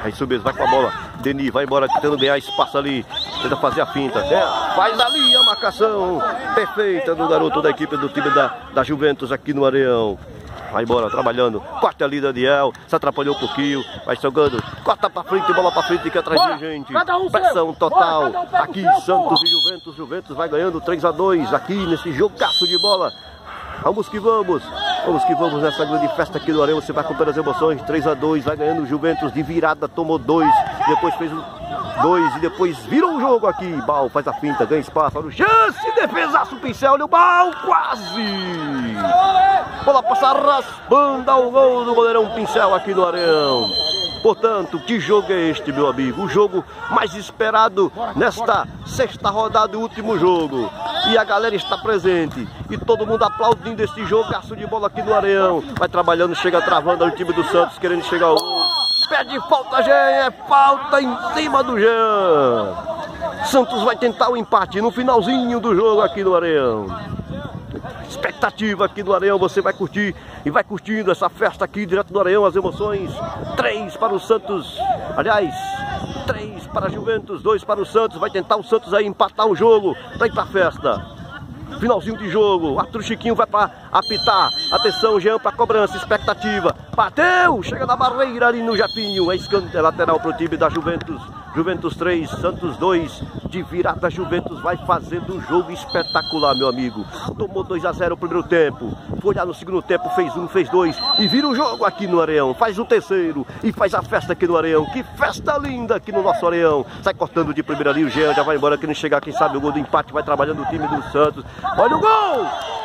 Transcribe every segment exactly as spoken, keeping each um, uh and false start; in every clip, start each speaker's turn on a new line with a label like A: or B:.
A: É isso mesmo, vai com a bola. Denis vai embora tentando ganhar espaço ali. Tenta fazer a finta. É, faz ali a marcação perfeita do garoto da equipe do time da, da Juventus aqui no Areião. Vai embora, trabalhando. Corta ali, Daniel. Se atrapalhou um pouquinho. Vai jogando. Corta pra frente, bola pra frente. Que atrás de gente. Pressão total. Aqui, Santos e Juventus. Juventus vai ganhando três a dois. Aqui nesse jogaço de bola. Vamos que vamos. Vamos que vamos nessa grande festa aqui do Areião. Você vai acompanhando as emoções. três a dois. Vai ganhando o Juventus de virada. Tomou dois. Depois fez um dois e depois virou o jogo aqui. Bal faz a finta, ganha espaço. Olha o chance, defesaço, Pincel. Olha o Bal, quase. Bola passa raspando ao gol do goleirão Pincel aqui no Areião. Portanto, que jogo é este, meu amigo? O jogo mais esperado nesta sexta rodada do último jogo. E a galera está presente. E todo mundo aplaudindo esse jogaço de bola aqui no Areião. Vai trabalhando, chega travando o time do Santos, querendo chegar ao gol. Pede falta, Jean, é falta em cima do Jean. Santos vai tentar o empate no finalzinho do jogo aqui no Areião. Expectativa aqui do Areião, você vai curtir e vai curtindo essa festa aqui direto do Areião, as emoções. Três para o Santos, aliás, três para a Juventus, dois para o Santos. Vai tentar o Santos aí empatar o jogo para ir para a festa. Finalzinho de jogo, Arthur Chiquinho vai para apitar. Atenção, Jean para cobrança, expectativa. Bateu, chega na barreira ali no Japinho. É escanteio lateral para o time da Juventus. Juventus três, Santos dois. De virada, Juventus vai fazendo um jogo espetacular, meu amigo. Tomou dois a zero o primeiro tempo. Foi lá no segundo tempo, fez um, fez dois. E vira o jogo aqui no Areião. Faz o terceiro e faz a festa aqui no Areião. Que festa linda aqui no nosso Areião. Sai cortando de primeira ali, o Jean já vai embora. Que não chegar, quem sabe o gol do empate. Vai trabalhando o time do Santos. Olha o gol!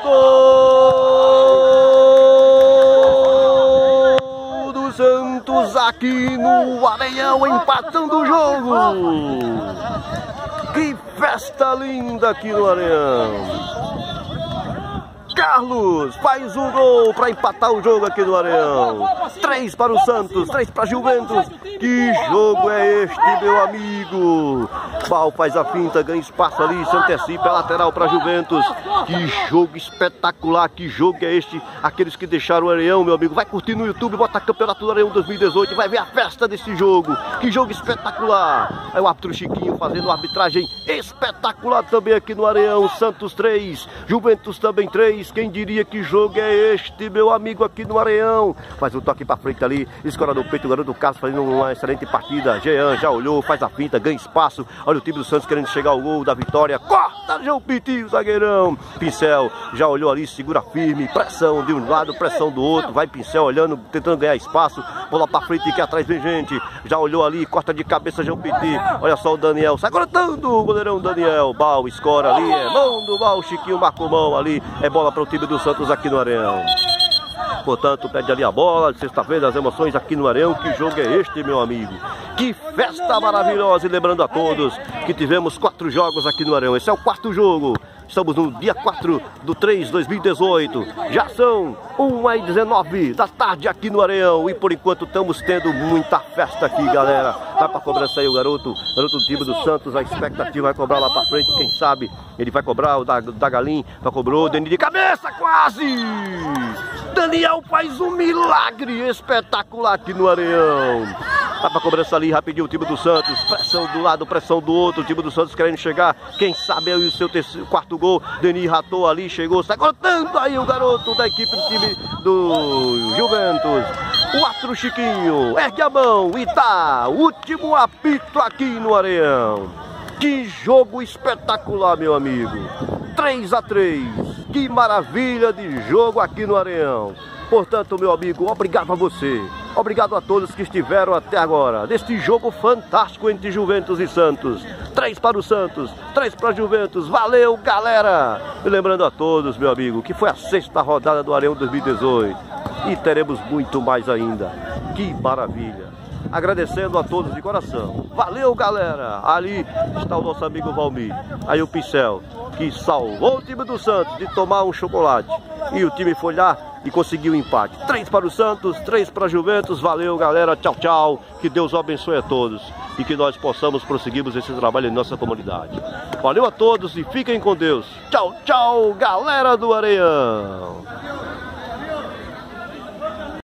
A: Gol do Santos aqui no Areião, empatando o jogo. Que festa linda aqui no Areião. Carlos faz um gol para empatar o jogo aqui no Areião. Três para o Santos, três para a Juventus. Que jogo é este, meu amigo? Bal faz a finta, ganha espaço ali, se antecipa, é lateral para a Juventus. Que jogo espetacular, que jogo é este? Aqueles que deixaram o Areião, meu amigo, vai curtir no YouTube, bota Campeonato do Areião dois mil e dezoito e vai ver a festa desse jogo. Que jogo espetacular. É o árbitro Chiquinho fazendo uma arbitragem espetacular também aqui no Areião. Santos três, Juventus também três. Quem diria que jogo é este, meu amigo, aqui no Areião? Faz um toque pra frente ali, escora no peito, o garoto do Carlos fazendo uma excelente partida. Jean já olhou, faz a finta, ganha espaço. Olha o time do Santos querendo chegar ao gol da vitória. Corta, João Pitinho, zagueirão. Pincel já olhou ali, segura firme. Pressão de um lado, pressão do outro. Vai Pincel olhando, tentando ganhar espaço. Bola pra frente, que atrás vem gente. Já olhou ali, corta de cabeça, João Pitinho. Olha só o Daniel, sai cortando o goleirão Daniel. Bal, escora ali, é mão do Bal. Chiquinho marcou mão ali. É bola para o time do Santos aqui no Areião. Portanto, pede ali a bola. Sexta-feira, as emoções aqui no Areião. Que jogo é este, meu amigo? Que festa maravilhosa! E lembrando a todos que tivemos quatro jogos aqui no Areião. Esse é o quarto jogo. Estamos no dia quatro do três de dois mil e dezoito. Já são uma e dezenove da tarde aqui no Areião. E por enquanto estamos tendo muita festa aqui, galera. Vai pra cobrança aí o garoto. Garoto do time do Santos. A expectativa vai cobrar lá pra frente. Quem sabe ele vai cobrar o da, da Galim. Já cobrou. Denis de cabeça, quase! Daniel faz um milagre espetacular aqui no Areião. Vai pra cobrança ali rapidinho o time do Santos. Pressão do lado, pressão do outro. O time do Santos querendo chegar. Quem sabe aí o seu terceiro, quarto gol. Denis ratou ali, chegou. Sai cortando aí o garoto da equipe do time do Juventus. O Arthur Chiquinho ergue a mão e tá. Último apito aqui no Areião. Que jogo espetacular, meu amigo. três a três. Que maravilha de jogo aqui no Areião. Portanto, meu amigo, obrigado a você. Obrigado a todos que estiveram até agora neste jogo fantástico entre Juventus e Santos. Três para o Santos, três para a Juventus. Valeu, galera! E lembrando a todos, meu amigo, que foi a sexta rodada do Areião dois mil e dezoito. E teremos muito mais ainda. Que maravilha! Agradecendo a todos de coração. Valeu, galera! Ali está o nosso amigo Valmir. Aí o Pincel, que salvou o time do Santos de tomar um chocolate. E o time foi lá e conseguiu o empate. Três para o Santos, três para a Juventus. Valeu, galera. Tchau, tchau. Que Deus abençoe a todos. E que nós possamos prosseguirmos esse trabalho em nossa comunidade. Valeu a todos e fiquem com Deus. Tchau, tchau, galera do Areião.